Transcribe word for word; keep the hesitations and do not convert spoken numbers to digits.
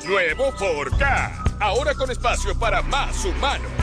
Nuevo Ford Ka. Ahora con espacio para más humanos.